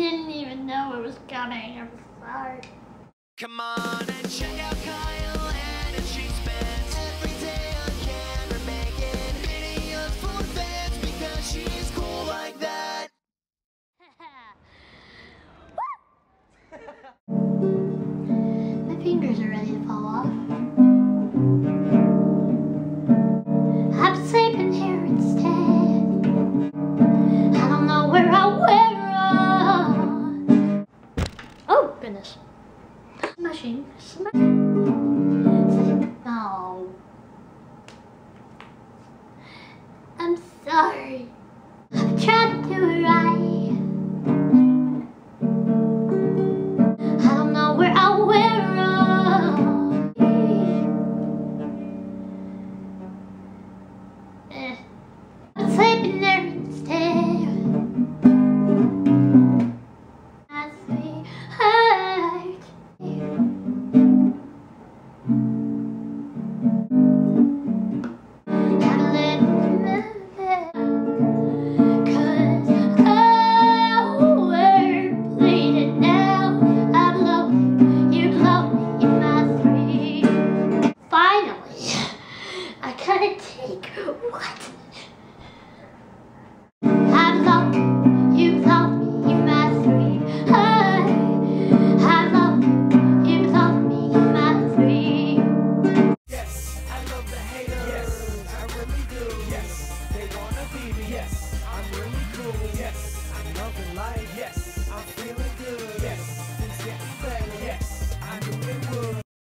didn't even know it was coming. I'm sorry. Come on and check out Kyle and her cheese spins. Every day on camera making videos for fans because she's cool like that. My fingers are ready to fall off. I'm sleeping here instead. I don't know where I'll wear. Oh goodness. Smashing. No. I'm sorry. I'm trying to do it right. I don't know where I'll wear. I'm sleeping there instead. My sweetheart. Finally, I gotta take what?